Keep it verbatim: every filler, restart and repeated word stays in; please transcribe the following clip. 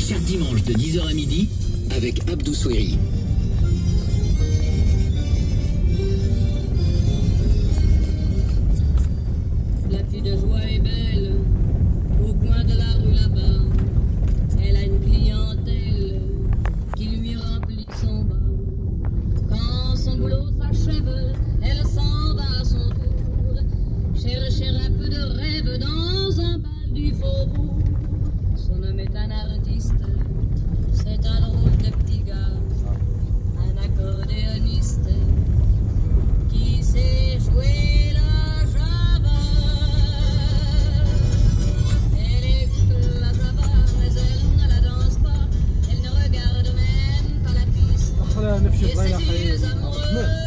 chaque dimanche de dix heures à midi avec Abdou Soueri. La fille de joie est belle, au coin de la rue là-bas. Elle a une clientèle qui lui remplit son bas. Quand son boulot s'achève, elle s'en va à son tour, chercher un peu de rêve dans un bal du faubourg. Son homme est un artiste, c'est un drôle de petit gars, un accordéoniste qui sait jouer la java. Elle écoute la java, mais elle ne la danse pas, elle ne regarde même pas la piste. Et ses yeux amoureux